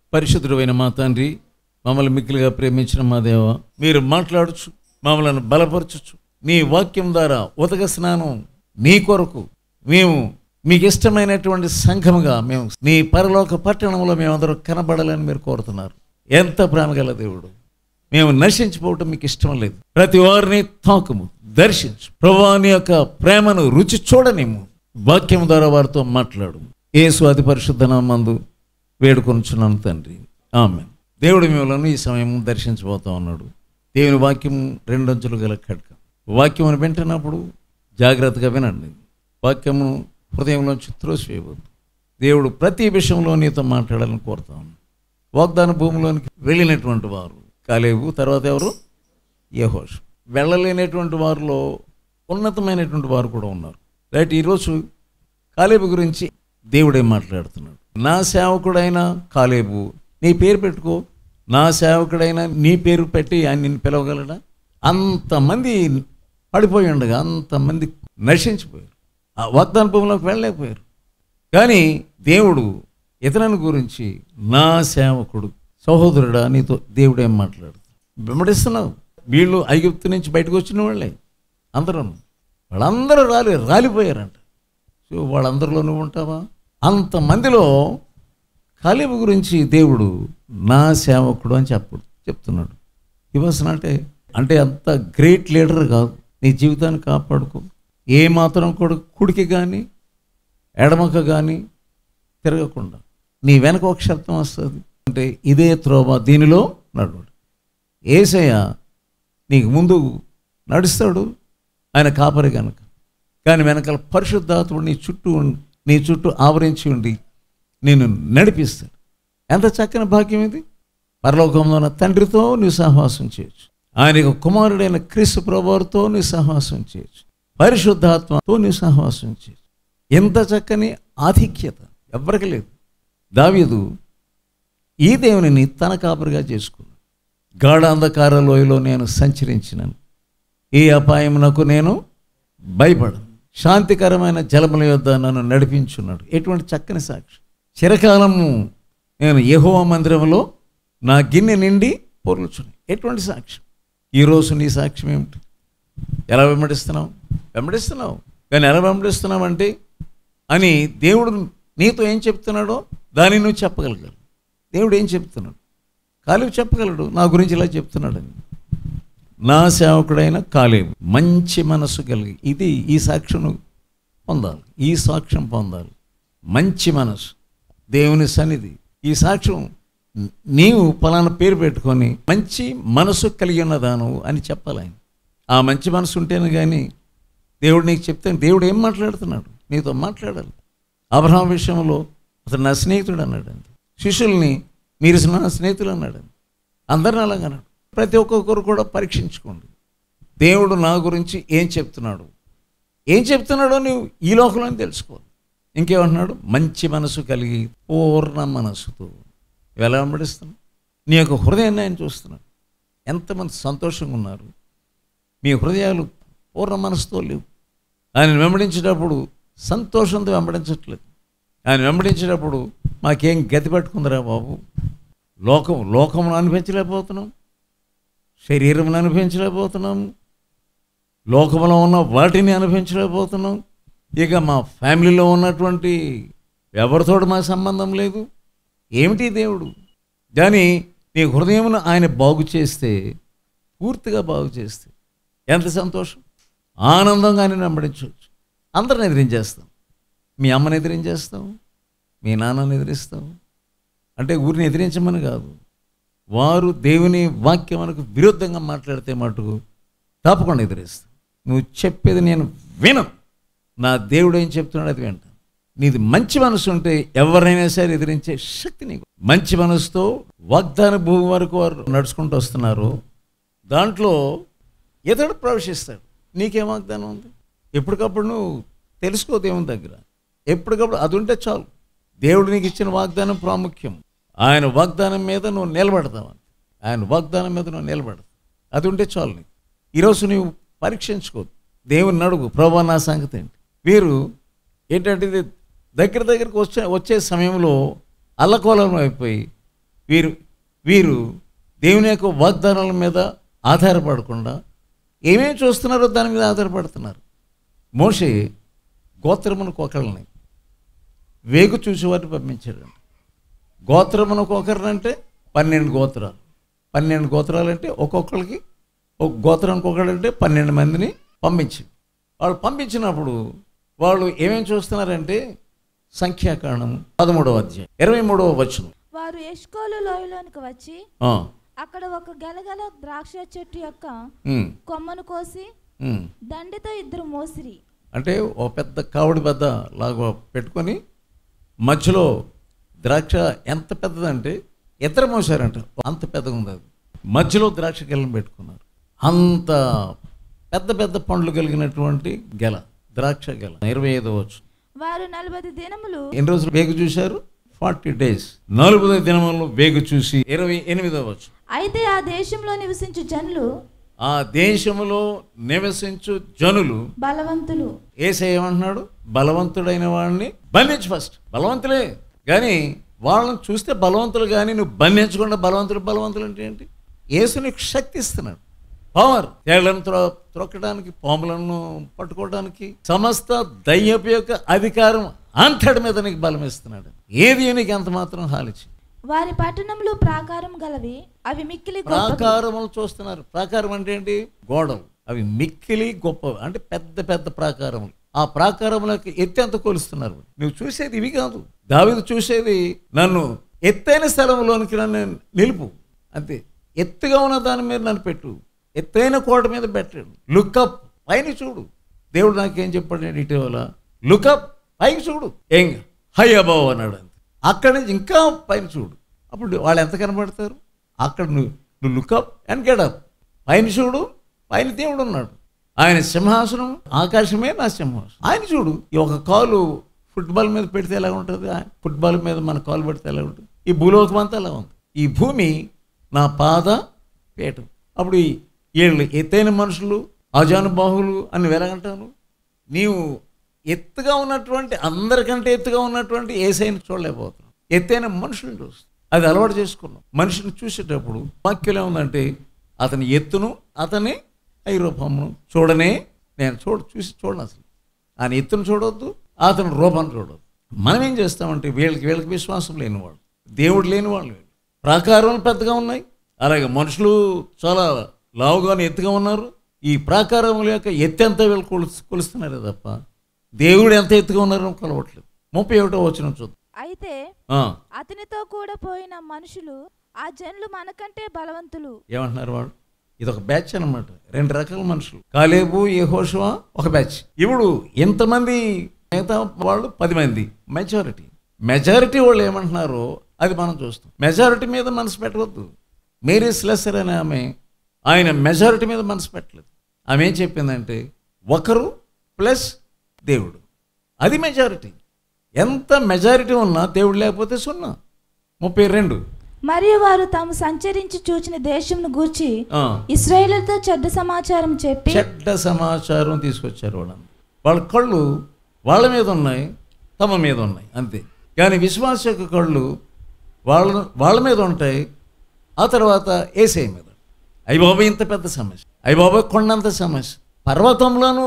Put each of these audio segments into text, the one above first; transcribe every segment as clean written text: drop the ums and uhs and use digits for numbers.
పరిశుద్ధుడైన మా తండ్రి, మమ్మల్ని మిక్కిలిగా ప్రేమించిన మా దేవ, మీరు మాట్లాడచ్చు, మమ్మల్ని బలపరచచ్చు. నీ వాక్యం ద్వారా ఉదక స్నానం నీ కొరకు మేము మీకు ఇష్టమైనటువంటి సంఘముగా మేము నీ పరలోక పట్టణంలో మేమందరూ కనబడాలని మీరు కోరుతున్నారు. ఎంత ప్రేమగల దేవుడు! మేము నశించిపోవటం మీకు ఇష్టం లేదు. ప్రతి వారిని తాకుము, దర్శించు. ప్రభువా, నీ యొక్క ప్రేమను రుచి చూడనిమ్ము. వాక్యం ద్వారా వారితో మాట్లాడు. యేసు అతి పరిశుద్ధ నామమునందు వేడుకొనుచున్నాను తండ్రి, ఆమేన్. దేవుడు మిమ్మల్ని ఈ సమయం దర్శించబోతా ఉన్నాడు. దేవుని వాక్యం రెండంచులు గల ఖడ్గం. వాక్యమును వింటున్నప్పుడు జాగ్రత్తగా వినండి. వాక్యము హృదయంలోంచి త్రోసివేయవద్దు. దేవుడు ప్రతి విషయంలో నీతో మాట్లాడాలని కోరుతా ఉన్నాను. వాగ్దాన భూమిలోనికి వెళ్ళినటువంటి వారు కాలేబు, తర్వాత ఎవరు? యెహోషువ. వెళ్ళలేనటువంటి వారిలో ఉన్నతమైనటువంటి వారు కూడా ఉన్నారు. రైట్. ఈరోజు కాలేబు గురించి దేవుడే మాట్లాడుతున్నాడు. నా సేవకుడైన కాలేబు, నీ పేరు పెట్టుకో. నా సేవకుడైన నీ పేరు పెట్టి ఆయన నిన్ను పిలవగలడా? అంతమంది పడిపోయి ఉండగా అంతమంది నశించిపోయారు, ఆ వాగ్దాన భూమిలోకి వెళ్ళలేకపోయారు. కానీ దేవుడు ఇతరుని గురించి నా సేవకుడు, సహోదరుడా, నీతో దేవుడేం మాట్లాడుతుంది? వెంబడిస్తున్నావు. వీళ్ళు ఐగుప్తు నుంచి బయటకు వచ్చిన వాళ్ళే అందరూ. వాళ్ళందరూ రాలిపోయారంట. సో వాళ్ళందరిలో నువ్వు ఉంటావా? అంతమందిలో కాలేబు గురించి దేవుడు నా సేవకుడు అని చెప్తున్నాడు. ఇవ్వాల్సిన అంటే అంత గ్రేట్ లీడర్ కాదు. నీ జీవితాన్ని కాపాడుకో. ఏ మాత్రం కూడా కుడికి కానీ ఎడమక కానీ తిరగకుండా నీ వెనక ఒక శబ్దం వస్తుంది. అంటే ఇదే త్రోవ, దీనిలో నడువాడు. యేసయ్య నీకు ముందు నడుస్తాడు, ఆయన కాపరి కనుక. కానీ వెనకాల పరిశుద్ధాత్ముడు నీ చుట్టూ ఆవరించి ఉండి నేను నడిపిస్తాడు. ఎంత చక్కని భాగ్యం ఇది! పరలోకంలో ఉన్న తండ్రితో నీ సహవాసం చేయొచ్చు. ఆయన కుమారుడైన క్రీస్తు ప్రభువుతో నీ సహవాసం చేయొచ్చు. పరిశుద్ధాత్మతో నీ సహవాసం చేయొచ్చు. ఎంత చక్కని ఆధిక్యత ఎవరికి లేదు. దావీదు ఈ దేవునిని తన కాపరిగా చేసుకున్నాడు. గాఢ అంధకార లోయలో నేను సంచరించినాను, ఈ అపాయమునకు నేను భయపడను. శాంతికరమైన జలముల యొద్ద నన్ను నడిపించున్నాడు. ఎటువంటి చక్కని సాక్షి! చిరకాలము నేను యెహోవా మందిరంలో నా గిన్నె నిండి పొర్లుచున్నాను. ఎటువంటి సాక్ష్యం! ఈరోజు నీ సాక్ష్యం ఏమిటి? ఎలా వెంబడిస్తున్నావు కానీ ఎలా వెంబడిస్తున్నావు అంటే అని దేవుడు నీతో ఏం చెప్తున్నాడో దాన్ని నువ్వు చెప్పగలగాలి. దేవుడు ఏం చెప్తున్నాడు? కాలేబు చెప్పగలడు, నా గురించి ఇలా చెప్తున్నాడని. నా సేవకుడైన కాలేబు మంచి మనసు కలిగి, ఈ సాక్ష్యం పొందాలి. ఈ సాక్ష్యం పొందాలి. మంచి మనసు, దేవుని సన్నిధి. ఈ సాక్ష్యం నీవు పలానా పేరు పెట్టుకొని మంచి మనసు కలిగి ఉన్నదాను అని చెప్పాలి ఆయన. ఆ మంచి మనసు ఉంటేనే కానీ దేవుడు నీకు చెప్తే, దేవుడు ఏం మాట్లాడుతున్నాడు? నీతో మాట్లాడాలి. అబ్రహాం విషయంలో అతను నా స్నేహితుడు అన్నాడు. శిష్యుల్ని మీరు నా స్నేహితులు అన్నాడు. అందరిని అలాగ అన్నాడు. ప్రతి ఒక్కొక్కరు కూడా పరీక్షించుకోండి. దేవుడు నా గురించి ఏం చెప్తున్నాడో నువ్వు ఈ లోకంలో తెలుసుకోవాలి. ఇంకేమంటున్నాడు? మంచి మనసు కలిగి పూర్ణ మనసుతో. ఎలా వెంబడిస్తున్నావు? నీ యొక్క హృదయాన్ని ఆయన చూస్తున్నాడు. ఎంతమంది సంతోషంగా ఉన్నారు? మీ హృదయాలు పూర్ణ మనసుతో లేవు. ఆయన వెంబడించేటప్పుడు సంతోషంతో వెంబడించట్లేదు. ఆయన వెంబడించేటప్పుడు మాకేం గతి పట్టుకుందిరా బాబు, లోకమును అనుభవించలేకపోతున్నాం, శరీరమును అనుభవించలేకపోతున్నాము, లోకంలో ఉన్న వాటిని అనుభవించలేకపోతున్నాం. ఇక మా ఫ్యామిలీలో ఉన్నటువంటి ఎవరితో మా సంబంధం లేదు. ఏమిటి దేవుడు? కానీ నీ హృదయమును ఆయన బాగు చేస్తే, పూర్తిగా బాగు చేస్తే ఎంత సంతోషం! ఆనందంగా ఆయన వెంబడించవచ్చు. అందరిని ఎదిరించేస్తాం. మీ అమ్మని ఎదిరించేస్తాం, మీ నాన్నని ఎదిరిస్తాం. అంటే ఊరిని ఎదిరించమని కాదు, వారు దేవుని వాక్యం మనకు విరుద్ధంగా మాట్లాడితే మటుకు తప్పకుండా ఎదిరిస్తాం. నువ్వు చెప్పేది నేను వినను, నా దేవుడు ఏం చెప్తున్నాడు అది వింటాను. నీది మంచి మనసు ఉంటే ఎవరైనా సరే ఎదిరించే శక్తి నీకు. మంచి మనసుతో వాగ్దాన భూమి వరకు వారు నడుచుకుంటూ వస్తున్నారు. దాంట్లో ఇతడు ప్రవేశిస్తాడు. నీకేం వాగ్దానం ఉంది? ఎప్పటికప్పుడు నువ్వు తెలుసుకో దేవుని దగ్గర. ఎప్పటికప్పుడు అది ఉంటే చాలు. దేవుడు నీకు ఇచ్చిన వాగ్దానం ప్రాముఖ్యం. ఆయన వాగ్దానం మీద నువ్వు నిలబడతావు. ఆయన వాగ్దానం మీద నువ్వు నిలబడతావు. అది ఉంటే చాలు నీకు. ఈరోజు నువ్వు పరీక్షించుకోదు, దేవుని అడుగు, ప్రభువా నా సంగతి ఏంటి? వీరు ఏంటంటే ఇది దగ్గరకు వచ్చే సమయంలో అల్లకోలం అయిపోయి వీరు వీరు దేవుని యొక్క వాగ్దానాల మీద ఆధారపడకుండా ఏమేమి చూస్తున్నారో దాని మీద ఆధారపడుతున్నారు. మోషే గోత్రమునకు ఒకళ్ళని వేగు చూసేవారిని పంపించాడండి. గోత్రమునకు ఒకరినంటే 12 గోత్రాలు. 12 గోత్రాలు అంటే ఒక్కొక్కరికి ఒక గోత్రానికి ఒకడంటే 12 మందిని పంపించింది. వాళ్ళు పంపించినప్పుడు వాళ్ళు ఏమేమి చూస్తున్నారంటే సంఖ్యాకాండం 13వ అధ్యాయం 23వ వచనం. వారు ఎష్కోలు లోయలోనికి వచ్చి అక్కడ ఒక గలగల ద్రాక్ష చెట్టు యొక్క కొమ్మను కోసి దండితో 2 మోసిరి. అంటే ఒక పెద్ద కావడి బద్ద లాగా పెట్టుకొని మధ్యలో ద్రాక్ష ఎంత పెద్దదంటే 2 మోసారంట, అంత పెద్దగా ఉంది. అది మధ్యలో ద్రాక్ష గెలను పెట్టుకున్నారు. అంత పెద్ద పెద్ద పండ్లు కలిగినటువంటి గెల, ద్రాక్ష గెల. 25వ వచనం. వారు 40 దినములు ఎన్ని రోజులు వేగు చూశారు? 40 days. 40 దినములు వేగు చూసి 28వ వచనం. అయితే ఆ దేశంలో నివసించు జనులు, ఆ దేశములో నివసించు జనులు బలవంతులు. యేసయ్య ఏమంటున్నాడు? బలవంతుడైన వాడిని బంధించు. ఫస్ట్ బలవంతులే, కానీ వాళ్ళని చూస్తే బలవంతులు, కానీ నువ్వు బంధించకుండా బలవంతులు అంటే ఏంటి? యేసు నీకు శక్తి ఇస్తున్నాడు, పవర్. తేళ్లను త్రొక్కడానికి, పాములను పట్టుకోవడానికి, సమస్త దయ్యపు యొక్క అధికారం అంతటి మీద నీకు బలం ఇస్తున్నాడు. ఏది నీకు ఎంత మాత్రం హాలిచి. వారి పట్టణములు ప్రాకారం గలవి, అవి మిక్కిలి ప్రాకారములు చూస్తున్నారు. ప్రాకారం అంటే ఏంటి? గోడలు. అవి మిక్కిలి గొప్ప అంటే పెద్ద పెద్ద ప్రాకారములు. ఆ ప్రాకారములకు ఎత్తి అంత కొలుస్తున్నారు. నువ్వు చూసేది ఇవి కాదు. దావీదు చూసేది నన్ను ఎత్తైన స్థలంలోనికి నన్ను నిలుపు, అంతే. ఎత్తుగా ఉన్న దాని మీద నన్ను పెట్టు, ఎత్తైన కోట మీద పెట్టాడు. లుక్అప్, పైన చూడు. దేవుడు నాకేం చెప్పాడు ఇటీవల? లుక్అప్, పైకి చూడు. ఏం హై అబౌవ్ అన్నాడు. అంతే. అక్కడి నుంచి ఇంకా పైన చూడు. అప్పుడు వాళ్ళు ఎంత కనబడతారు? అక్కడ నువ్వు లుక్అప్ అండ్ గెటప్, పైన చూడు. పైన దేవుడు ఉన్నాడు. ఆయన సింహాసనం, ఆకాశమే నా సింహాసనం. ఆయన చూడు. ఈ ఒక కాలు ఫుట్బాల్ మీద పెడితే ఎలా ఉంటుంది? ఫుట్బాల్ మీద మన కాలు పెడితే ఎలా ఉంటుంది? ఈ భూలోకం అంతా ఎలా ఉంది. ఈ భూమి నా పాద పీఠం. అప్పుడు వీళ్ళు ఎత్తైన మనుషులు, అజానుబాహులు అని వెలగంటాను. నీవు ఎత్తుగా ఉన్నటువంటి, అందరికంటే ఎత్తుగా ఉన్నటువంటి యేసయ్యను చూడలేకపోతున్నావు. ఎత్తైన మనుషులను చూస్తాం. అది అలవాటు చేసుకున్నాం. మనిషిని చూసేటప్పుడు వాక్యం ఏముందంటే అతని ఎత్తును, అతని రూపమును చూడనే నేను చూడను. అసలు ఆయన ఎత్తును చూడవద్దు, అతని రూపాన్ని చూడవద్దు. మనం ఏం చేస్తామంటే వీళ్ళకి విశ్వాసం లేని వాళ్ళు, దేవుడు లేని వాళ్ళు. ప్రాకారాలు పెద్దగా ఉన్నాయి, అలాగే మనుషులు చాలా లావుగానే ఎత్తుగా ఉన్నారు. ఈ ప్రాకారముల యొక్క ఎత్తు ఎంత వీళ్ళు కొలుస్తున్నారే తప్ప దేవుడు ఎంత ఎత్తుగా ఉన్నారో కొలవట్లేదు. 31వ వచనం చూద్దాం. అయితే అతనితో కూడా పోయిన మనుషులు, ఆ జనులు మనకంటే బలవంతులు. ఏమంటున్నారు వాళ్ళు? ఇది ఒక బ్యాచ్ అన్నమాట. 2 రకాల మనుషులు. కాలేబు, యెహోషువ ఒక బ్యాచ్. ఇప్పుడు ఎంతమంది? మిగతా వాళ్ళు 10 మంది. మెజారిటీ వాళ్ళు ఏమంటున్నారో అది మనం చూస్తాం. మెజారిటీ మీద మనసు పెట్టవద్దు. మేరీ స్లెసర్ అనే ఆమె ఆయన మెజారిటీ మీద మనసు పెట్టలేదు. ఆమె ఏం చెప్పిందంటే ఒకరు ప్లస్ దేవుడు, అది మెజారిటీ. ఎంత మెజారిటీ ఉన్నా దేవుడు లేకపోతే 0. 32. మరియు వారు తాము సంచరించి చూచిన దేశంను గూర్చి ఇశ్రాయేలుతో చెడ్డ సమాచారం తీసుకొచ్చారు. వాళ్ళ కళ్ళు వాళ్ళ మీద ఉన్నాయి, తమ మీద ఉన్నాయి, అంతే. కానీ విశ్వాస యొక్క కళ్ళు వాళ్ళ మీద ఉంటాయి, ఆ తర్వాత యేసయ్య మీద. అయ్యబాబా ఇంత పెద్ద సమస్య, అయ్యబాబా కొండంత సమస్య, పర్వతంలోనూ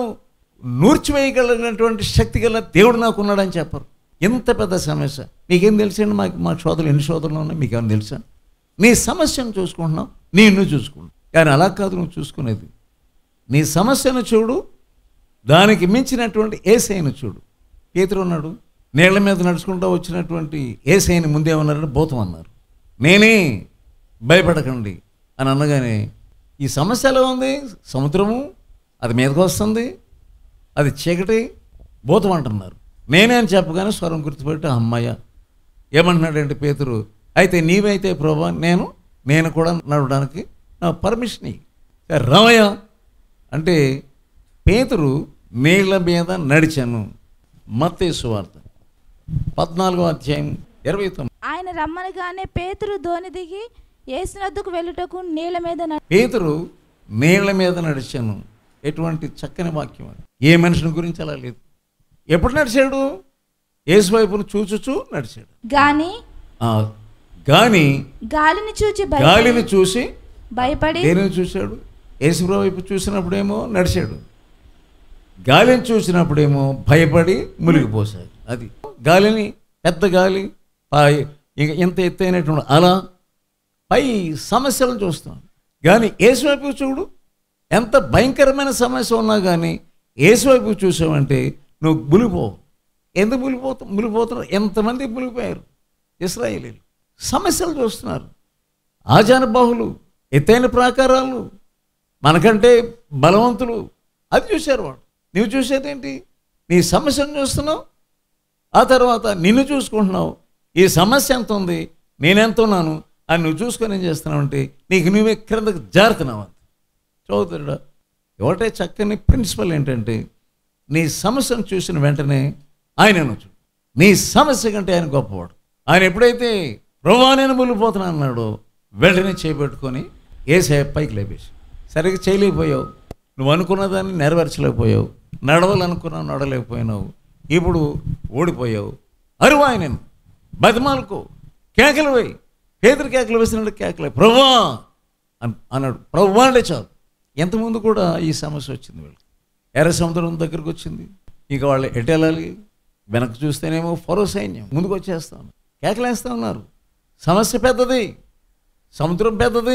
నూర్చివేయగలిగినటువంటి శక్తి గల దేవుడు నాకున్నాడని చెప్పరు. ఇంత పెద్ద సమస్య మీకేం తెలుసండి? మా సోదరులు ఎన్ని సోదరులు ఉన్నాయి మీకేమైనా తెలుసా? నీ సమస్యను చూసుకుంటున్నావు, నేను చూసుకుంటున్నావు. కానీ అలా కాదు నువ్వు చూసుకునేది. నీ సమస్యను చూడు, దానికి మించినటువంటి యేసయ్యను చూడు. పేతురు ఉన్నాడు, నీళ్ల మీద నడుచుకుంటూ వచ్చినటువంటి యేసయ్యని ముందేమన్నారని భూతం అన్నారు. నేనే భయపడకండి అని అనగానే ఈ సమస్య ఎలా ఉంది? సముద్రము అది మీదకి వస్తుంది, అది చీకటి, భూతం అంటున్నారు. నేనే అని చెప్పగానే స్వరం గుర్తుపెట్టి అమ్మాయ ఏమంటున్నాడంటే పేతురు, అయితే నీవైతే ప్రభా నేను కూడా నడవడానికి నా పర్మిషన్ ఇయ్యి. రామయ్య అంటే పేతురు నీళ్ల మీద నడిచాను. మత్తయి సువార్త 14వ అధ్యాయం 29. ఆయన రమ్మనగానే పేతురు దోణి దిగి యేసు వద్దకు వెళ్ళుటకు నీళ్ల మీద పేతురు నీళ్ల మీద నడిచాను. ఎటువంటి చక్కని వాక్యం అది. ఏ మనిషిని గురించి అలా లేదు. ఎప్పుడు నడిచాడు? యేసు వైపును చూచుచూ నడిచాడు. గాలిని చూసి భయపడి దేనిని చూశాడు? యేసుప్రభు వైపు చూసినప్పుడేమో నడిచాడు, గాలిని చూసినప్పుడేమో భయపడి మునిగిపోశాడు. అది గాలిని, పెద్ద గాలి, ఇంత ఎత్తైనటువంటి అలా పై సమస్యలను చూస్తున్నాడు. కానీ యేసు వైపు చూడు, ఎంత భయంకరమైన సమస్య ఉన్నా కానీ యేసు వైపు చూసావంటే నువ్వు మునిగిపోవు. ఎందుకు మునిగిపోతున్నారు? ఎంతమంది మునిగిపోయారు ఇశ్రాయేలీలు. సమస్యలు చూస్తున్నారు, ఆజానుబాహులు, ఎత్తైన ప్రాకారాలు, మనకంటే బలవంతులు, అది చూశారు వాళ్ళు. నువ్వు చూసేదేంటి? నీ సమస్యను చూస్తున్నావు, ఆ తర్వాత నిన్ను చూసుకుంటున్నావు. ఈ సమస్య ఎంత ఉంది, నేనెంత ఉన్నాను అని నువ్వు చూసుకొని ఏం చేస్తున్నావు అంటే నీకు నువ్వే క్రిందకు జారుతున్నావు. అంత చదువుతాడా? ఒకటే చక్కని ప్రిన్సిపల్ ఏంటంటే నీ సమస్యను చూసిన వెంటనే ఆయనను చూడు. నీ సమస్య కంటే ఆయన గొప్పవాడు. ఆయన ఎప్పుడైతే ప్రభువా నేను మునిగిపోతున్నాను అన్నాడో వెంటనే చేపెట్టుకొని యేసయ్య పైకి లేపేసి, సరిగ్గా చేయలేకపోయావు, నువ్వు అనుకున్న దాన్ని నెరవేర్చలేకపోయావు, నడవాలనుకున్నావు నడలేకపోయినావు, ఇప్పుడు ఓడిపోయావు, అరువు ఆయనను బతిమాలకు, కేకలు వేయి. పేదరు కేకలు వేసినట్టు కేకలే, ప్రభువా అన్నాడు. ప్రభువా అంటే చాలు. ఎంతమంది కూడా ఈ సమస్య వచ్చింది వీళ్ళకి. ఎర్ర సముద్రం దగ్గరకు వచ్చింది, ఇక వాళ్ళు ఎటు వెళ్ళాలి? వెనక్కి చూస్తేనేమో ఫరో సైన్యం ముందుకు వచ్చేస్తాను, కేకలేస్తూ ఉన్నారు. సమస్య పెద్దది, సముద్రం పెద్దది,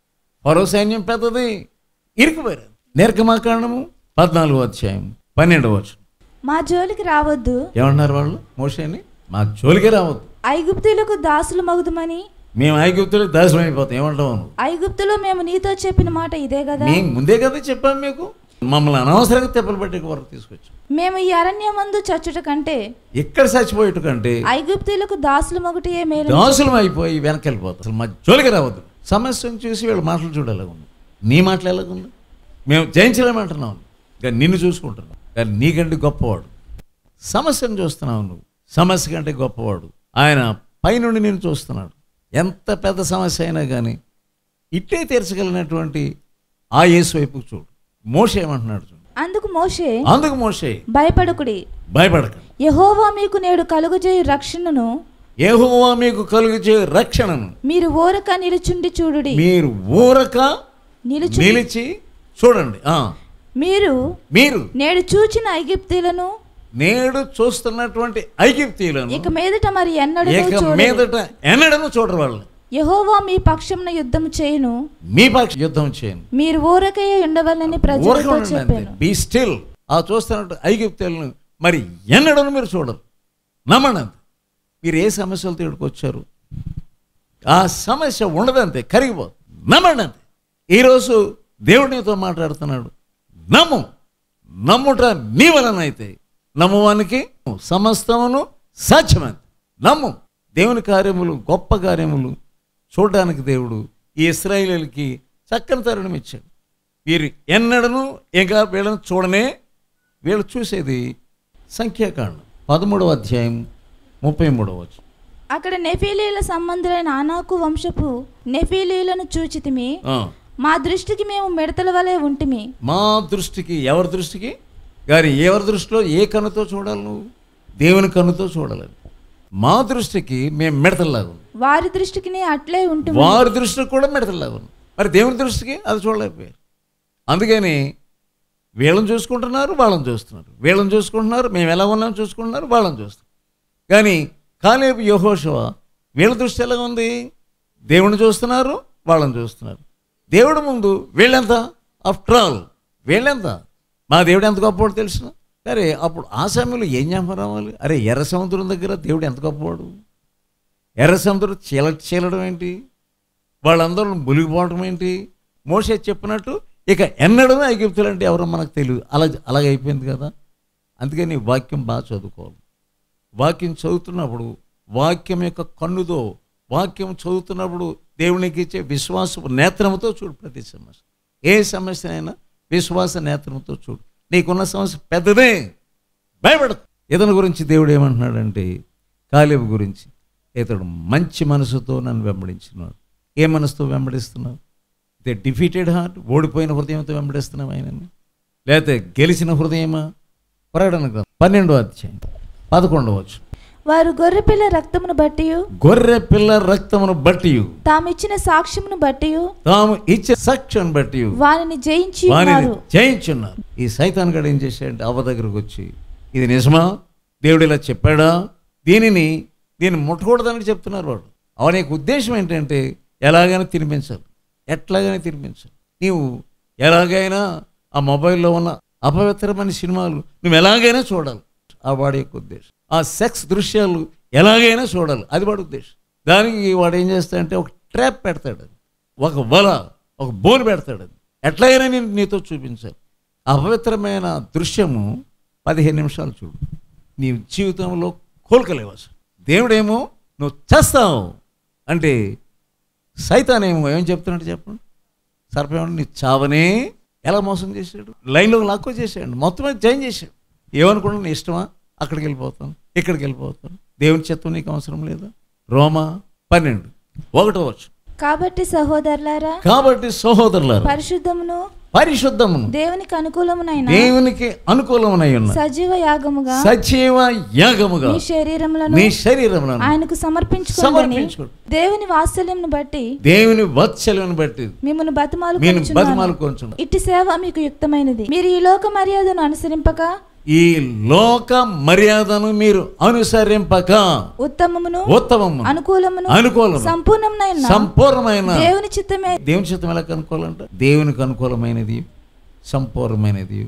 ఫరో సైన్యం పెద్దది, ఇరుకుపోయారు. నిర్గమాకాండము 14వ అధ్యాయం 12వ వచనం. మా జోలికి రావద్దు ఏమన్నారు వాళ్ళు మోషేని? మా జోలికి రావద్దు, ఐగుప్తులకు దాసులు మగుదుమని. మేము ఐగుప్తులకు దాసులు అయిపోతాం. ఏమంటావు? ఐగుప్తులో మేము నీతో చెప్పిన మాట ఇదే కదా. మేము ముందే కదా చెప్పాము మీకు, మమ్మల్ని అనవసరంగా తెప్పలు పట్టే వరకు తీసుకొచ్చాం. మేము ఈ అరణ్యమందు చచ్చుట కంటే, ఇక్కడ చచ్చిపోయేట కంటే ఐగుప్తులకు దాసులు మగుటయే మేలు. దాసులం అయిపోయి వెనక్కి వెళ్ళిపోతాం. అసలు మా జోలికి రావద్దు. సమస్యను చూసి వీళ్ళ మాటలు చూడేలాగుంది, నీ మాటలు ఎలాగుంది? మేము జయించలేమంటున్నాం, కానీ నిన్ను చూసుకుంటున్నాం. కానీ నీకంటే గొప్పవాడు. సమస్యను చూస్తున్నావు నువ్వు, సమస్య కంటే గొప్పవాడు ఆయన. పైనుండి నేను చూస్తున్నాడు. ఎంత పెద్ద సమస్య అయినా కానీ ఇట్టే తీర్చగలిగినటువంటి ఆ యేసు వైపు చూడు. మోషే ఏమంటున్నాడు చూడు. అందుకు మోషే భయపడకండి, యెహోవా మీకు నేడు కలుగజేయు రక్షణను, యెహోవా మీకు కలుగజేయు రక్షణను మీరు ఊరక నిలుచుండి చూడుడి. మీరు ఊరక నిలిచి చూడండి. మీరు నేడు చూచిన ఐగుప్తీయులను, నేడు చూస్తున్నటువంటి ఐగుప్తీయులను ఇక మీదట మరి ఎన్నడను చూడరు. వాళ్ళు యెహోవా మీ పక్షమున యుద్ధం చేయును, మీ పక్ష యుద్ధం చేయను, మీరు ఊరకే ఉండవాలని ప్రజలతో చెప్పాను. Be still. ఆ చూస్తున్నట్టు ఐగుప్తీయులను మరి ఎన్నడను మీరు చూడరు. నమ్మండి. మీరు ఏ సమస్యలతో ఇక్కడికొచ్చారు, ఆ సమస్య ఉండదంతే, కరిగిపోదు. నమ్మండి. ఈరోజు దేవుడు నీతో మాట్లాడుతున్నాడు. నమ్ముట నీ వలనైతే నమ్మువానికి సమస్తమును సాధ్యమైంది. నమ్ము. దేవుని కార్యములు, గొప్ప కార్యములు చూడడానికి దేవుడు ఈ ఇశ్రాయేలీయులకి చక్కని తరుణం ఇచ్చాడు. వీరు ఎన్నడను ఇంకా వీళ్ళని చూడనే, వీళ్ళు చూసేది సంఖ్యాకాండం 13వ అధ్యాయం 33వ వచనం. అక్కడ నెఫీలీల సంబంధులైన అనాకు వంశపు నెఫీలీలను చూచితిమి, మా దృష్టికి మేము మిడతల వలె ఉంటిమి. మా దృష్టికి, ఎవరి దృష్టికి? గారి ఎవరి దృష్టిలో ఏ కన్నుతో చూడాలి? నువ్వు దేవుని కన్నుతో చూడాలి. మా దృష్టికి మేము మిడతల్లాగా, వారి దృష్టికి అట్లే ఉంటుంది. వారి దృష్టికి కూడా మిడతల్లాగా ఉంది. మరి దేవుని దృష్టికి అది చూడలేకపోయారు. అందుకని వీళ్ళని చూసుకుంటున్నారు, వాళ్ళని చూస్తున్నారు, వీళ్ళని చూసుకుంటున్నారు, మేము ఎలా ఉన్నాం చూసుకుంటున్నారు, వాళ్ళని చూస్తున్నారు. కానీ కాలేబు, యెహోషువ వీళ్ళ దృష్టి ఎలా ఉంది? దేవుని చూస్తున్నారు, వాళ్ళని చూస్తున్నారు. దేవుడు ముందు వీళ్ళెంత? After all వీళ్ళెంత? మా దేవుడు ఎంత గొప్పవాడు తెలిసిన. సరే, అప్పుడు ఆ సమయంలో ఏం జ్ఞాపకం రావాలి? అరే, ఎర్ర సముద్రం దగ్గర దేవుడు ఎంత గొప్పవాడు. ఎర్ర సముద్రం చీలడం ఏంటి, వాళ్ళందరూ మునిగిపోవడం ఏంటి? మోషే చెప్పినట్టు ఇక ఎన్నడమే ఐగుప్తులు అంటే ఎవరో మనకు తెలియదు. అలాగైపోయింది కదా. అందుకని వాక్యం బాగా చదువుకోవాలి. వాక్యం చదువుతున్నప్పుడు వాక్యం యొక్క కన్నుతో, వాక్యం చదువుతున్నప్పుడు దేవునికి ఇచ్చే విశ్వాస నేత్రంతో చూడు. ప్రతి సమస్య, ఏ సమస్యనైనా విశ్వాస నేత్రంతో చూడు. నీకున్న సమస్య పెద్దదే, భయపడదు. ఇతని గురించి దేవుడు ఏమంటున్నాడంటే, కాలేబు గురించి, ఇతడు మంచి మనసుతో నన్ను వెంబడించినాడు. ఏ మనసుతో వెంబడిస్తున్నావు? ఇదే డిఫీటెడ్ హార్ట్, ఓడిపోయిన హృదయంతో వెంబడిస్తున్నావు ఆయనని, లేకపోతే గెలిచిన హృదయమా? ప్రకటన గ్రంథం 12వ అధ్యాయం 11వ వచనం. వారు గొర్రెపిల్ల రక్తమును బట్టి గొర్రె పిల్ల రక్తమును బట్టి తాము ఇచ్చిన సాక్ష్యమును బట్టి తాము ఇచ్చే సాక్ష్యం బట్టి వారిని జయించి వారిని ఉన్నారు. జయించున్నారు. ఈ సైతాన్ గడు ఏం చేశాడంటే అవ్వ దగ్గరకు వచ్చి, ఇది నిజమా, దేవుడు ఇలా చెప్పాడా, దీన్ని ముట్టకూడదని చెప్తున్నారు వాడు. అవన యొక్క ఉద్దేశం ఏంటంటే ఎలాగైనా తినిపించాలి, ఎట్లాగైనా తినిపించాలి. నీవు ఎలాగైనా ఆ మొబైల్లో ఉన్న అపవిత్రమైన సినిమాలు నువ్వు ఎలాగైనా చూడాలి, ఆ వాడి యొక్క ఉద్దేశం. ఆ సెక్స్ దృశ్యాలు ఎలాగైనా చూడాలి, అది వాడి ఉద్దేశం. దానికి వాడు ఏం చేస్తాడంటే ఒక ట్రాప్ పెడతాడు, ఒక వల, ఒక బోన్ పెడతాడు. ఎట్లయినా నేను నీతో చూపించాలి. అపవిత్రమైన దృశ్యము 15 నిమిషాలు చూడు, నీ జీవితంలో కోలుకలేవు అసలు. దేవుడేమో నువ్వు చేస్తావు అంటే, సైతానేమో ఏం చెప్తున్నాడు చెప్పండి. సర్పేమో నీ చావనే ఎలా మోసం చేశాడు, లైన్లో లాక్కో చేశాడు, మొత్తం జాయిన్ చేశాడు. ఏమనుకున్నా నీ ఇష్టమా, అక్కడికి వెళ్ళిపోతాను, ఇక్కడికి వెళ్ళిపోతాను, దేవుని చిత్తం నీకు అవసరం లేదా. రోమా 12:1 కాబట్టి సహోదరులారా పరిశుద్ధమును దేవునికి అనుకూలమునై ఉన్న సజీవ యాగముగా మీ శరీరములను ఆయనకు సమర్పించుకోండి. దేవుని వాత్సల్యమును బట్టి మిమ్మల్ని బతిమాలుకొనుచున్నాను. ఇట్టి సేవ మీకు యుక్తమైనది. మీరు ఈ లోక మర్యాదను అనుసరింపక మీరు అనుసరింపక ఉత్తమమును అనుకూలమును సంపూర్ణమైన దేవుని చిత్తమే. దేవుని చిత్తం ఎలా కనుక్కోవాలంట? దేవునికి అనుకూలమైనది, సంపూర్ణమైనది,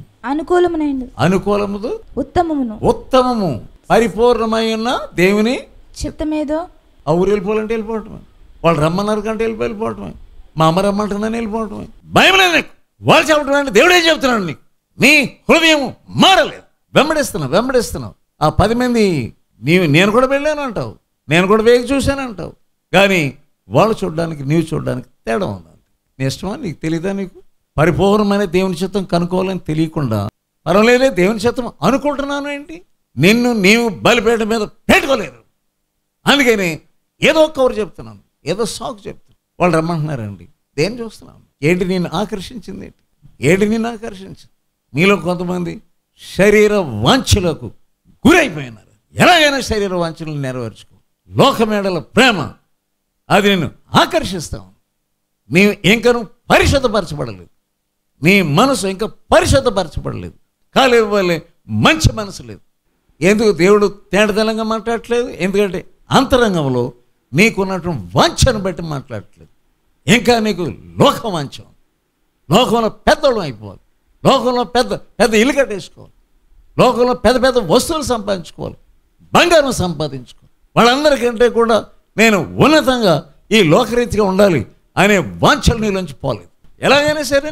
అనుకూలముదు, ఉత్తమము, పరిపూర్ణమైన దేవుని చిత్తమేదో. ఆ ఊరు వెళ్ళిపోవాలంటే వెళ్ళిపోవటమే, వాళ్ళు రమ్మన్నారు కంటే వెళ్ళిపోవటమే, మా అమ్మ రమ్మంటున్నాను వెళ్ళిపోవటమే. భయం లేదు నీకు. వాళ్ళు చెప్పడం అంటే దేవుడే చెప్తున్నాడు నీకు. నీ హృదయం మారలేదు, వెంబడిస్తున్నావు. ఆ 10 మంది నేను కూడా వెళ్ళాను అంటావు, నేను కూడా వేగి చూశాను అంటావు, కానీ వాళ్ళు చూడడానికి నీవు చూడడానికి తేడా ఉంది. నీ ఇష్టమా, నీకు తెలియదా? నీకు పరిపూర్ణమైన దేవుని చిత్తం కనుక్కోవాలని తెలియకుండా పర్వాలేదే దేవుని చిత్తం అనుకుంటున్నాను ఏంటి? నిన్ను నీవు బలిపేట మీద పెట్టుకోలేదు. అందుకని ఏదో కవర్ చెప్తున్నాను, ఏదో సాకు చెప్తున్నాను. వాళ్ళు రమ్మంటున్నారండి, దేని చూస్తున్నాను? ఏంటి నిన్ను ఆకర్షించింది? ఏంటి నిన్ను ఆకర్షించింది? మీలో కొంతమంది శరీర వాంఛలకు గురైపోయినారు. ఎలాగైనా శరీర వాంఛలను నెరవేర్చుకో. లోకమేడల ప్రేమ అది నిన్ను ఆకర్షిస్తావు. నీవు ఇంకా పరిశుద్ధపరచబడలేదు, నీ మనసు ఇంకా పరిశుద్ధపరచబడలేదు. కాలేవు వల్లే మంచి మనసు లేదు. ఎందుకు దేవుడు తేడతలంగా మాట్లాడట్లేదు? ఎందుకంటే అంతరంగంలో నీకున్నటువంటి వాంఛను బట్టి మాట్లాడట్లేదు. ఇంకా నీకు లోక వాంఛం, లోకంలో పెద్దోళ్ళం అయిపోవాలి, లోకంలో పెద్ద పెద్ద ఇల్లు కట్టేసుకోవాలి, లోకంలో పెద్ద పెద్ద వస్తువులు సంపాదించుకోవాలి, బంగారం సంపాదించుకోవాలి. వాళ్ళందరికంటే కూడా నేను ఉన్నతంగా ఈ లోకరీతిగా ఉండాలి అనే వాంఛలు నీలోంచి పోలేదు. ఎలాగైనా సరే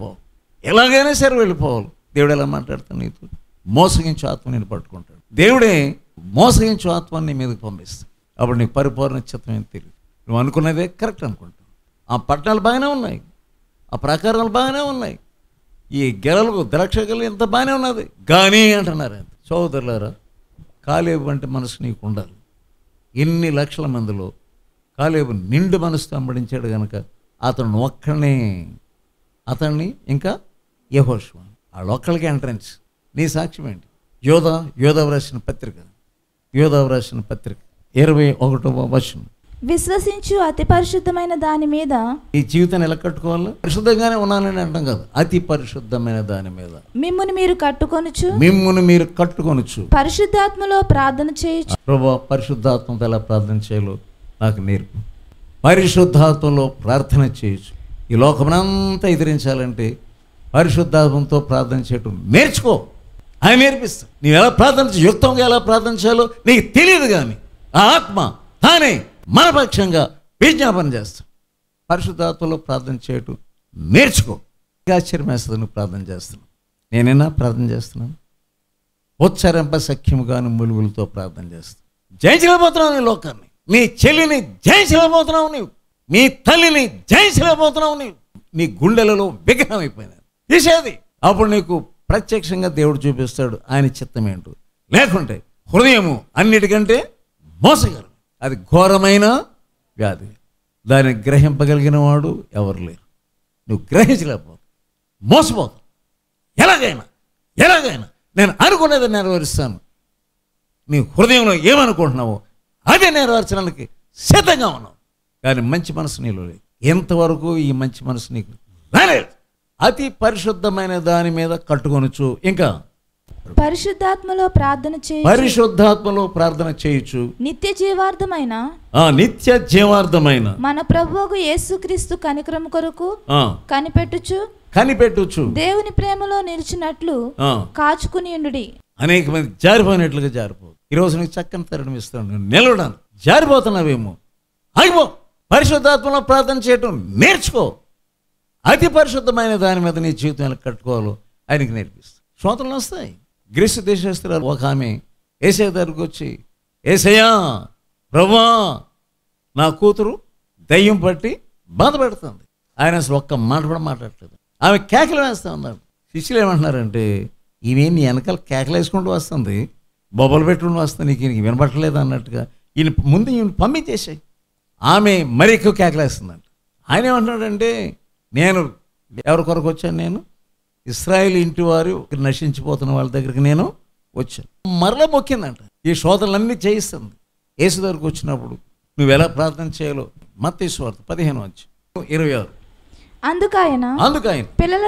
వెళ్ళిపోవాలి. దేవుడు ఎలా మాట్లాడతాను నీతో? మోసగించు ఆత్మ నేను పట్టుకుంటాడు. దేవుడే మోసగించు ఆత్మని నీ మీదకి పంపిస్తాడు. అప్పుడు నీకు పరిపూర్ణ చిత్తం ఏం తెలియదు. నువ్వు అనుకున్నదే కరెక్ట్ అనుకుంటావు. ఆ పట్టణాలు బాగానే ఉన్నాయి, ఆ ప్రకారాలు బాగానే ఉన్నాయి, ఈ గెలలకు ద్రాక్ష గెలలు ఎంత బాగానే ఉన్నది, కానీ అంటున్నారు. సోదరులారా, కాలేబు అంటే మనసు నీకు ఉండాలి. ఎన్ని లక్షల మందిలో కాలేబు నిండు మనసు వెంబడించాడు కనుక అతన్ని ఇంకా యెహోషువ వాళ్ళొక్కడికి ఎంట్రన్స్. నీ సాక్ష్యం ఏంటి? యోధా రాసిన పత్రిక 21వ వచనం. విశ్వసించు అతి పరిశుద్ధమైన దాని మీద. ఈ జీవితాన్ని ఎలా కట్టుకోవాలి? పరిశుద్ధంగానే ఉన్నానని అంటాం కదా, అతి పరిశుద్ధమైన దాని మీద మిమ్మును మీరు కట్టుకొనుచు పరిశుద్ధాత్మలో ప్రార్థన చేయొచ్చు. ప్రభువా, పరిశుద్ధాత్మతో ఎలా ప్రార్థన చేయాలో నాకు నేర్పు. పరిశుద్ధాత్మలో ప్రార్థన చేయొచ్చు. ఈ లోకమంతా ఎదిరించాలంటే పరిశుద్ధాత్మతో ప్రార్థన చేయటం నేర్చుకో. ఆయన నేర్పిస్తా. నీవు ఎలా ప్రార్థన యుక్తంగా ఎలా ప్రార్థన చేయాలో నీకు తెలియదు, కానీ ఆ ఆత్మ తానే మన పక్షంగా విజ్ఞాపన చేస్తాం. పరిశుద్ధాత్మలో ప్రార్థన చేయటం నేర్చుకో. ఆశ్చర్యం వేస్తుంది నువ్వు ప్రార్థన చేస్తున్నావు. నేనైనా ప్రార్థన చేస్తున్నాను. ఉచ్చరింప సఖ్యముగాను ములుగులతో ప్రార్థన చేస్తాను. జయించలేకపోతున్నావు నీ లోకాన్ని, నీ చెల్లిని జయించలేకపోతున్నావు నీవు, నీ తల్లిని జయించలేకపోతున్నావు నీవు. నీ గుండెలలో విగ్రహం అయిపోయినది తీసేది. అప్పుడు నీకు ప్రత్యక్షంగా దేవుడు చూపిస్తాడు ఆయన చిత్తం ఏంటో. లేకుంటే హృదయము అన్నిటికంటే మోసగలరు. అది ఘోరమైన వ్యాధి. దాన్ని గ్రహింపగలిగిన వాడు ఎవరు లేరు. నువ్వు గ్రహించలేకపోతావు, మోసపోతావు. ఎలాగైనా నేను అనుకునేది నెరవేరుస్తాను. నీ హృదయంలో ఏమనుకుంటున్నావో అదే నెరవేర్చడానికి సిద్ధంగా ఉన్నావు. కానీ మంచి మనసు నీలో లేదు. ఎంతవరకు ఈ మంచి మనసు నీకు రాలేదు. అతి పరిశుద్ధమైన దాని మీద కట్టుకొనొచ్చు. ఇంకా పరిశుద్ధాత్మలో ప్రార్థన చేయొచ్చు. నిత్య జీవార్థమైన మన ప్రభువుకు యేసుక్రీస్తు కనికరము కొరకు కనిపెట్టుచు దేవుని ప్రేమలో నిలిచినట్లు కాచుకుని ఉండుడి. అనేక మంది జారిపోయినట్లుగా జారిపోదు. ఈరోజు నీకు చక్కని తరుణం ఇస్తాను, నిలవడానికి. జారిపోతున్నావేమో, ఆగిపో. పరిశుద్ధాత్మలో ప్రార్థన చేయటం నేర్చుకో. అతి పరిశుద్ధమైన దాని మీద నీ జీవితం ఎలా కట్టుకోవాలో ఆయనకి నేర్పిస్తాను. శ్రోతలు వస్తాయి. గ్రీసు దేశస్తురాలు ఒక ఆమె యేసయ్య దగ్గరకు వచ్చి, యేసయ్యా ప్రభువా, నా కూతురు దయ్యం పట్టి బాధపెడుతుంది. ఆయన అసలు ఒక్క మాట కూడా మాట్లాడలేదు. ఆమె కేకలు వేస్తూ ఉన్నాడు. శిష్యులు ఏమంటున్నారంటే, ఈమె నీ వెనకాల కేకలు వేసుకుంటూ వస్తుంది, బొబ్బలు పెట్టుకుంటూ వస్తుంది, నీకు వినపట్టలేదు అన్నట్టుగా ఈయన ముందు ఈయన పంపించేసాయి. ఆమె మరీ ఎక్కువ కేకలు వేస్తుందంట. ఆయన ఏమంటున్నాడంటే, నేను ఎవరి కొరకు వచ్చాను? నేను ఇశ్రాయేలు ఇంటి వారు నశించిపోతున్న వాళ్ళ దగ్గరికి నేను వచ్చాను. మరలా మొక్కిందంట. ఈ శోధనలన్నీ చేయిస్తుంది. యేసు దగ్గరకు వచ్చినప్పుడు నువ్వు ఎలా ప్రార్థన చేయాలో మత్తయి సువార్త 15:26. అందుకాయన పిల్లల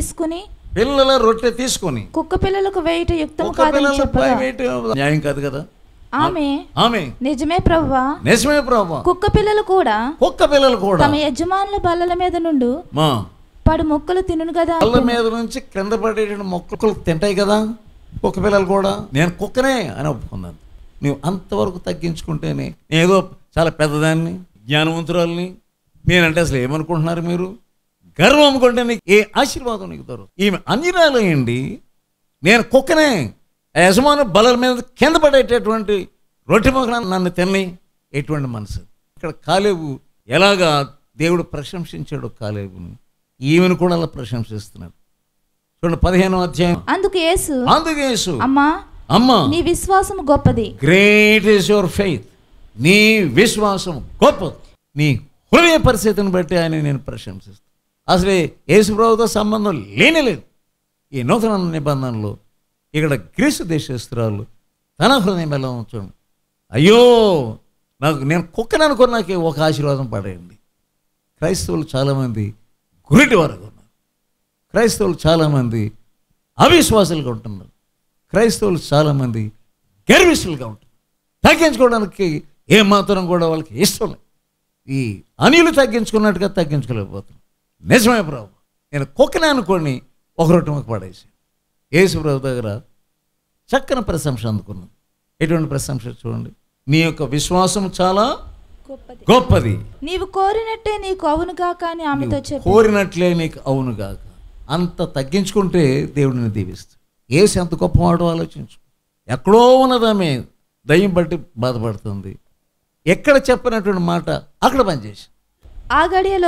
రొట్టె తీసుకుని కుక్క పిల్లలకు వేయట యుక్తం కాదని చెప్పగా, న్యాయం కాదు కదా. ఆమె నిజమే ప్రభువా, కుక్క పిల్లలు కూడా తమ యజమానుల బల్లల మీద నుండి పడు మొక్కలు తినును కదా. బల్ల మీద నుంచి కింద పడే మొక్కలు తింటాయి కదా కుక్క పిల్లలు కూడా. నేను కుక్కనే అని ఒప్పుకున్నాను. నువ్వు అంతవరకు తగ్గించుకుంటేనే, ఏదో చాలా పెద్దదాన్ని, జ్ఞానవంతురాల్ని నేనంటే అసలు ఏమనుకుంటున్నారు మీరు? గర్వం అనుకుంటే నీకు ఏ ఆశీర్వాదం నీకు దొరకదు. ఈమె అన్యురాలయ్యండి, నేను కుక్కనే, యజమాను బలల మీద కింద పడేటటువంటి రొట్టె మొక్కలు నన్ను తిని ఎటువంటి మనసు. ఇక్కడ కాలేబు ఎలాగా దేవుడు ప్రశంసించాడు కాలేబుని, ఈమెను కూడా అలా ప్రశంసిస్తున్నాడు. చూడండి 15వ అధ్యాయం. అందుకు యేసు అమ్మా నీ విశ్వాసము గొప్పది. Great is your faith. నీ విశ్వాసం గొప్పది. నీ హృదయ పరిస్థితిని బట్టి ఆయన నేను ప్రశంసిస్తాను. అసలే యేసు ప్రభువుతో సంబంధం లేనేలేదు. ఈ నూతన నిబంధనలో ఇక్కడ గ్రీసు దేశస్తురాలు తన హృదయం ఎలా ఉంచండి, అయ్యో నేను కుక్కని అనుకుని నాకు ఒక ఆశీర్వాదం పడేయండి. క్రైస్తవులు చాలామంది గురిటి వారుగా ఉన్నారు. క్రైస్తవులు చాలామంది అవిశ్వాసులుగా ఉంటున్నారు. క్రైస్తవులు చాలామంది గర్విష్ఠులుగా ఉంటారు. తగ్గించుకోవడానికి ఏమాత్రం కూడా వాళ్ళకి ఇష్టం లేదు. ఈ అనిలు తగ్గించుకున్నట్టుగా తగ్గించుకోలేకపోతున్నారు. నిజమే ప్రభు, నేను కుక్కనే అనుకోని ఒక రొట్టె మొక్క పడేసి యేసు ప్రభు దగ్గర చక్కని ప్రశంస అందుకున్నాను. ఎటువంటి ప్రశంస చూడండి, నీ యొక్క విశ్వాసం చాలా గొప్పది. నీవు కోరినట్టే నీకు అవునుగాక అని ఆమెతో చెప్పి, కోరినట్లే నీకు అవునుగాక. అంత తగ్గించుకుంటే దేవుడిని దీవిస్తాడు. యేసు ఎంత గొప్పవాడో ఆలోచించు. ఎక్కడో ఉన్నదామె దయ్యం బట్టి బాధపడుతుంది. ఎక్కడ చెప్పినటువంటి మాట అక్కడ పనిచేసి ఆ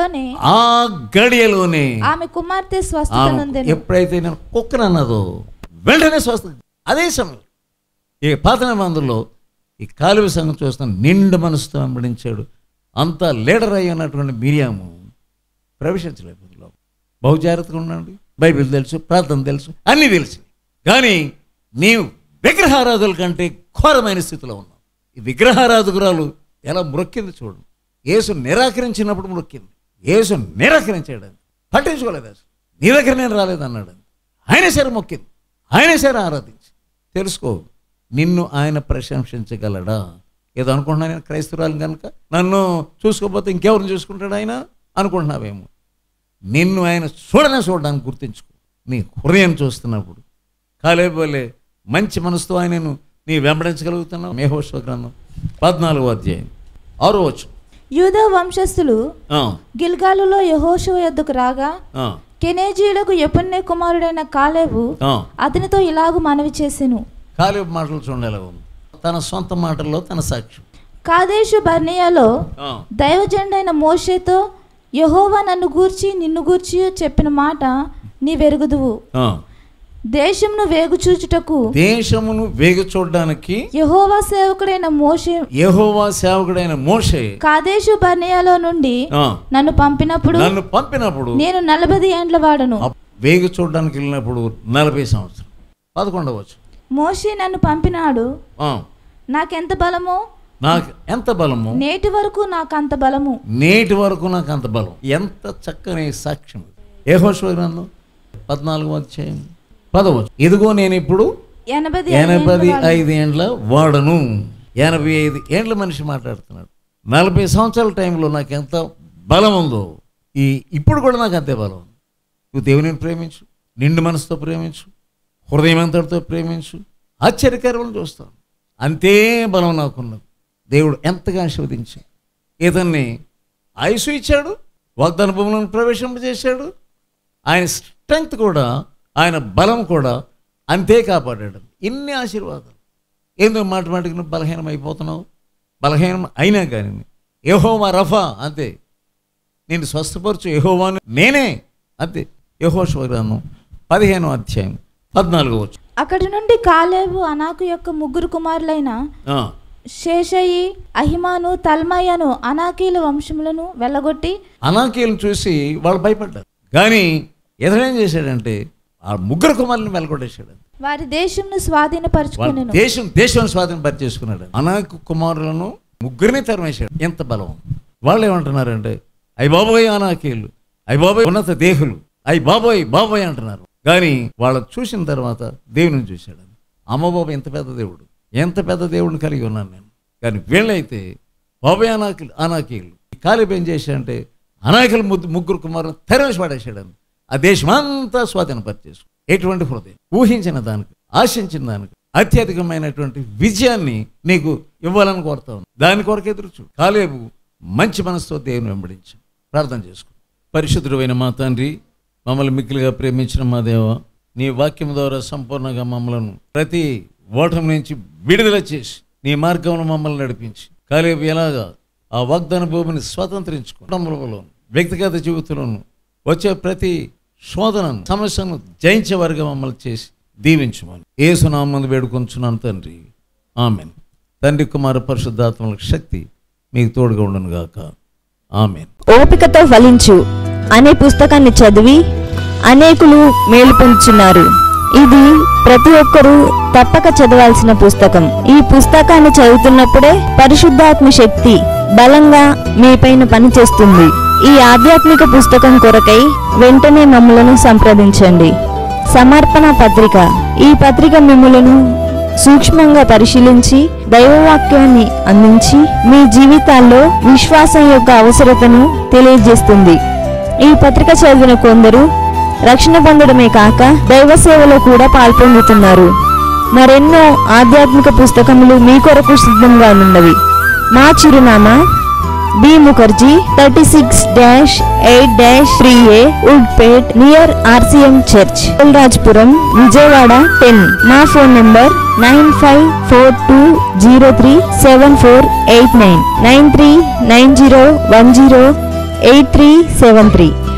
గడియలోనే ఆమె కుమార్తె స్వస్థత నొందెను. ఎప్పుడైతే నేను కుక్కనన్నదో వెంటనే స్వస్థత. అదే సమయం ఈ పాత నిబంధనలో ఈ కాలువ సంఘం చూస్తాను, నిండు మనసుతో వెంబడించాడు. అంత లీడర్ అయ్యినటువంటి మిరియాము ప్రవేశించలేదు. బహు జాగ్రత్తగా ఉండండి. బైబిల్ తెలుసు, ప్రార్థన తెలుసు, అన్నీ తెలుసు. కానీ నీవు విగ్రహారాధుల కంటే ఘోరమైన స్థితిలో ఉన్నావు. ఈ విగ్రహారాధకురాలు ఎలా మొక్కింది చూడండి. యేసు నిరాకరించినప్పుడు మొక్కింది. యేసు నిరాకరించాడు, పట్టించుకోలేదు. అసలు నీ దగ్గర నేను రాలేదన్నాడు. ఆయన సరే మొక్కింది, ఆయన సరే ఆరాధించి. తెలుసుకో, నిన్ను ఆయన ప్రశంసించగలడా? ఏదో అనుకుంటున్నా నేను క్రైస్తవురాలు కనుక నన్ను చూసుకోకపోతే ఇంకెవరిని చూసుకుంటాడు ఆయన అనుకుంటున్నావేమో. నిన్ను ఆయన చూడడానికి గుర్తించుకో. నీ హృదయం చూస్తున్నప్పుడు కాలేబు వలె మంచి మనసుతో ఆయనను నీ వెంబడించగలుగుతున్నావు. యెహోషువ గ్రంథం 14వ అధ్యాయం 6వ వచనం. యూదా వంశస్థులు గిల్గాలులో యెహోషువ యొద్దకు రాగా కెనేజీయులకు యెఫున్నె కుమారుడైన కాలేబు అతనితో ఇలాగు మనవి చేసెను. కాలేబు మాటలు చూడాలి, తన సొంత మాటల్లో తన సాక్ష్యం. కాదేషు బర్నియాలో దైవజనుడైన మోషేతో యెహోవా నన్ను గూర్చి నిన్ను గూర్చి చెప్పిన మాట నీ వెరుగుదువు. దేశమును వేగు చూడడానికి యెహోవా సేవకుడైన మోషే కాదేషు బర్నియాలో నుండి నన్ను పంపినప్పుడు నేను 40 ఏండ్ల వాడను. వేగు చూడడానికి వెళ్ళినప్పుడు 40 సంవత్సరం. 11వ వచనం. మోషే నన్ను పంపినాడు, నాకెంత బలము, నాకు ఎంత బలము, నేటి వరకు నాకు అంత బలము, నేటి వరకు నాకు అంత బలం. ఎంత చక్కని సాక్ష్యం. యెహోషువ గ్రంథం 14వ అధ్యాయం 10వ వచనం. ఇదిగో నేను ఇప్పుడు 85 ఏండ్ల వాడను. 85 ఏండ్ల మనిషి మాట్లాడుతున్నాడు. 40 సంవత్సరాల టైంలో నాకు ఎంత బలం ఉందో ఇప్పుడు కూడా నాకు అంతే బలం ఉంది. నువ్వు దేవుని ప్రేమించు, నిండు మనసుతో ప్రేమించు, హృదయమంతటితో ప్రేమించు, ఆశ్చర్యకరములు చూస్తాను. అంతే బలం నాకున్నది. దేవుడు ఎంతగా ఆశీర్వదించి ఇతన్ని ఆయుసు ఇచ్చాడు, వాగ్దాన భూములను ప్రవేశింపజేశాడు. ఆయన స్ట్రెంగ్త్ కూడా, ఆయన బలం కూడా అంతే కాపాడాడు. ఇన్ని ఆశీర్వాదాలు. ఏందో మాటికి నువ్వు బలహీనం అయిపోతున్నావు. బలహీనం అయినా కానీ యెహోవా రఫా అంతే, నేను స్వస్థపరచు యెహోవాను నేనే అంతే. యెహోషువ గ్రంథం 15వ అధ్యాయం 14వ వచనం. అక్కడి నుండి కాలేబు అనాకు యొక్క 3 కుమారులైన శేషయి, అహిమాను, తల్మయ్యను అనాకీల వంశములను వెళ్ళగొట్టి, అనాకీలను చూసి వాళ్ళు భయపడ్డారు. కానీ ఎదురేం చేశాడంటే ఆ 3 కుమారులను వెళ్ళగొట్టేశాడు. వారి దేశంను స్వాధీనపరచుకుని దేశం స్వాధీనపరిచేసుకున్నాడు. అనాకు కుమారులను 3 తరిమేశాడు. ఎంత బలం. వాళ్ళు ఏమంటున్నారంటే అయ్య బాబోయ్ అనాకీలు, అయ్య బాబోయ్ ఉన్నత దేహులు, అయ్య బాబోయ్ బాబోయ్ అంటున్నారు. కానీ వాళ్ళని చూసిన తర్వాత దేవుని చూశాడు. అమ్మ బాబు ఎంత పెద్ద దేవుడు, ఎంత పెద్ద దేవుడిని కలిగి ఉన్నాను నేను. కానీ వీళ్ళైతే బాబోయ్ అనాకీలు. కాలేబు ఏం చేశాడంటే అనాకీలు 3 కుమారులను తరిమేసి పడేశాడు. ఆ దేశమంతా స్వాధీనపరిచేసు. ఎటువంటి హృదయం, ఊహించిన దానికి, ఆశించిన దానికి అత్యధికమైనటువంటి విజయాన్ని నీకు ఇవ్వాలని కోరుతా ఉంది. దాని కొరకు ఎదురుచు. కాలేబు మంచి మనసుతో దేవుని వెంబడించి ప్రార్థన చేసుకో. పరిశుద్ధుడైన మా తండ్రి, మమ్మల్ని మిక్కిలిగా ప్రేమించిన మా దేవ, నీ వాక్యం ద్వారా సంపూర్ణంగా మమ్మల్ని ప్రతి ఓటమి నుంచి విడుదల చేసి నీ మార్గంలో మమ్మల్ని నడిపించి, కాలేబు ఎలాగా ఆ వాగ్దాన భూమిని స్వతంత్రించుకోవడంలో వ్యక్తిగత జీవితంలోను వచ్చే ప్రతి శోధనను, సమస్యను జయించే వారిగా మమ్మల్ని చేసి దీవించమని యేసు నామమున వేడుకొంచున్నాను తండ్రి. ఆమెన్. తండ్రి, కుమార, పరిశుద్ధాత్మలకు శక్తి మీకు తోడుగా ఉండను గాక. ఆమెన్. ఓపికతో ఫలించు అనే పుస్తకాన్ని చదివి అనేకులు మేలు పొందుచున్నారు. ఇది ప్రతి ఒక్కరూ తప్పక చదవాల్సిన పుస్తకం. ఈ పుస్తకాన్ని చదువుతున్నప్పుడే పరిశుద్ధాత్మ శక్తి బలంగా మీపైన పనిచేస్తుంది. ఈ ఆధ్యాత్మిక పుస్తకం కొరకై వెంటనే మమ్మలను సంప్రదించండి. సమర్పణ పత్రిక. ఈ పత్రిక మిమ్ములను సూక్ష్మంగా పరిశీలించి దైవవాక్యాన్ని అందించి మీ జీవితాల్లో విశ్వాసం యొక్క అవసరతను తెలియజేస్తుంది. ఈ పత్రిక చదివిన కొందరు రక్షణ పొందడమే కాక దైవ సేవలో కూడా పాల్పొందుతున్నారు. మరెన్నో ఆధ్యాత్మిక పుస్తకములు మీ కొరకు సిద్ధంగా ఉన్నవి. మా చిరునామా B. Mukherjee 36-8-3A Woodpet near RCM Church, Rajpuram, Vijayawada 10. మా ఫోన్ నంబర్ 9542037489 9390108373.